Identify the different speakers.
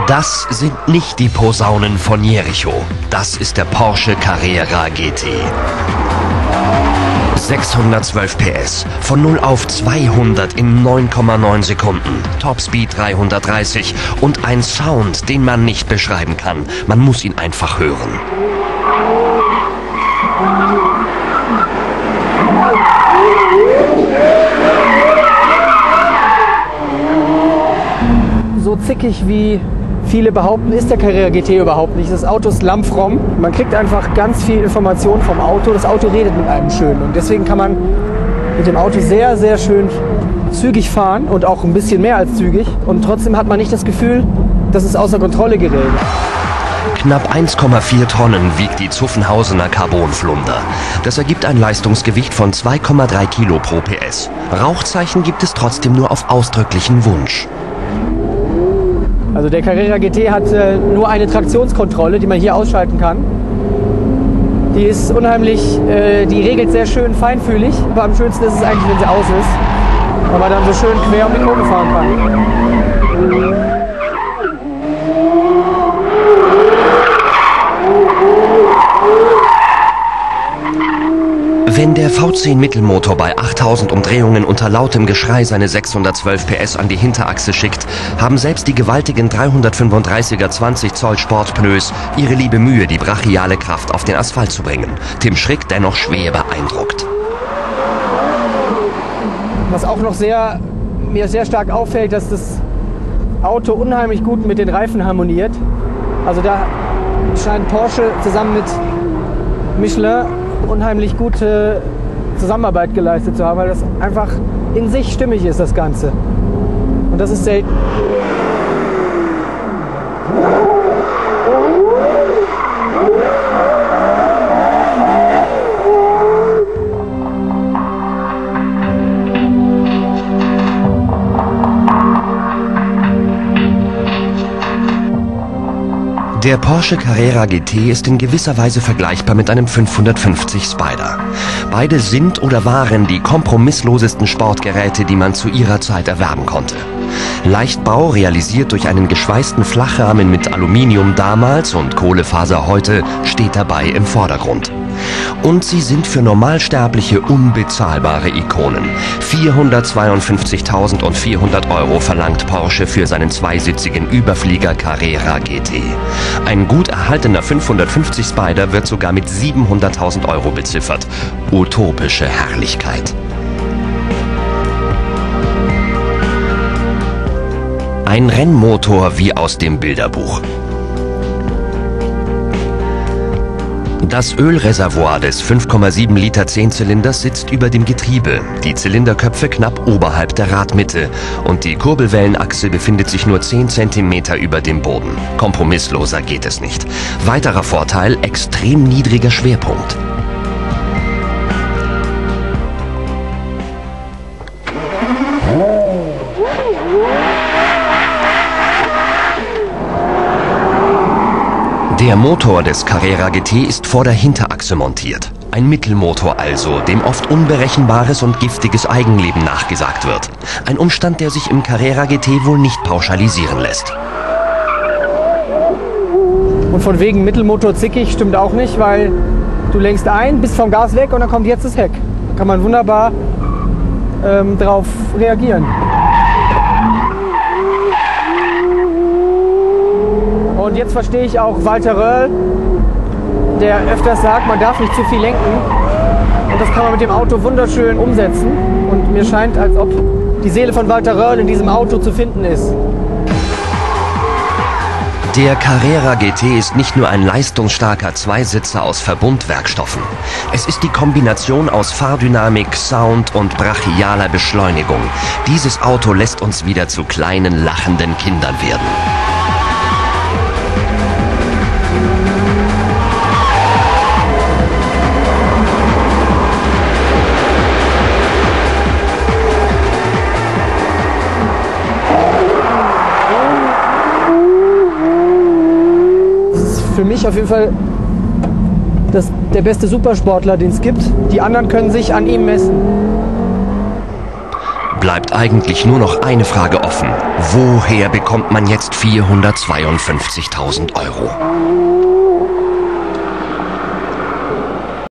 Speaker 1: Das sind nicht die Posaunen von Jericho. Das ist der Porsche Carrera GT. 612 PS, von 0 auf 200 in 9,9 Sekunden, Topspeed 330 und ein Sound, den man nicht beschreiben kann. Man muss ihn einfach hören.
Speaker 2: So zickig wie viele behaupten, ist der Carrera GT überhaupt nicht. Das Auto ist lammfromm. Man kriegt einfach ganz viel Information vom Auto. Das Auto redet mit einem schön. Und deswegen kann man mit dem Auto sehr, sehr schön zügig fahren und auch ein bisschen mehr als zügig. Und trotzdem hat man nicht das Gefühl, dass es außer Kontrolle gerät.
Speaker 1: Knapp 1,4 Tonnen wiegt die Zuffenhausener Carbonflunder. Das ergibt ein Leistungsgewicht von 2,3 Kilo pro PS. Rauchzeichen gibt es trotzdem nur auf ausdrücklichen Wunsch.
Speaker 2: Also der Carrera GT hat nur eine Traktionskontrolle, die man hier ausschalten kann. Die ist unheimlich, die regelt sehr schön feinfühlig, aber am schönsten ist es eigentlich, wenn sie aus ist, weil man dann so schön quer um die Kurve fahren kann.
Speaker 1: Wenn der V10 Mittelmotor bei 8000 Umdrehungen unter lautem Geschrei seine 612 PS an die Hinterachse schickt, haben selbst die gewaltigen 335er 20 Zoll Sportpneus ihre liebe Mühe, die brachiale Kraft auf den Asphalt zu bringen. Tim Schrick dennoch schwer beeindruckt.
Speaker 2: Was auch noch mir sehr stark auffällt, dass das Auto unheimlich gut mit den Reifen harmoniert. Also da scheint Porsche zusammen mit Michelin unheimlich gute Zusammenarbeit geleistet zu haben, weil das einfach in sich stimmig ist, das Ganze. Und das ist selten.
Speaker 1: Der Porsche Carrera GT ist in gewisser Weise vergleichbar mit einem 550 Spider. Beide sind oder waren die kompromisslosesten Sportgeräte, die man zu ihrer Zeit erwerben konnte. Leichtbau, realisiert durch einen geschweißten Flachrahmen mit Aluminium damals und Kohlefaser heute, steht dabei im Vordergrund. Und sie sind für Normalsterbliche unbezahlbare Ikonen. 452.400 Euro verlangt Porsche für seinen zweisitzigen Überflieger Carrera GT. Ein gut erhaltener 550 Spider wird sogar mit 700.000 Euro beziffert. Utopische Herrlichkeit. Ein Rennmotor wie aus dem Bilderbuch. Das Ölreservoir des 5,7 Liter 10-Zylinders sitzt über dem Getriebe, die Zylinderköpfe knapp oberhalb der Radmitte und die Kurbelwellenachse befindet sich nur 10 cm über dem Boden. Kompromissloser geht es nicht. Weiterer Vorteil, extrem niedriger Schwerpunkt. Der Motor des Carrera GT ist vor der Hinterachse montiert. Ein Mittelmotor also, dem oft unberechenbares und giftiges Eigenleben nachgesagt wird. Ein Umstand, der sich im Carrera GT wohl nicht pauschalisieren lässt.
Speaker 2: Und von wegen Mittelmotor zickig stimmt auch nicht, weil du lenkst ein, bist vom Gas weg und dann kommt jetzt das Heck. Da kann man wunderbar drauf reagieren. Und jetzt verstehe ich auch Walter Röhrl, der öfters sagt, man darf nicht zu viel lenken. Und das kann man mit dem Auto wunderschön umsetzen. Und mir scheint, als ob die Seele von Walter Röhrl in diesem Auto zu finden ist.
Speaker 1: Der Carrera GT ist nicht nur ein leistungsstarker Zweisitzer aus Verbundwerkstoffen. Es ist die Kombination aus Fahrdynamik, Sound und brachialer Beschleunigung. Dieses Auto lässt uns wieder zu kleinen, lachenden Kindern werden.
Speaker 2: Für mich auf jeden Fall der beste Supersportler, den es gibt. Die anderen können sich an ihm messen.
Speaker 1: bleibt eigentlich nur noch eine Frage offen. Woher bekommt man jetzt 452.000 Euro?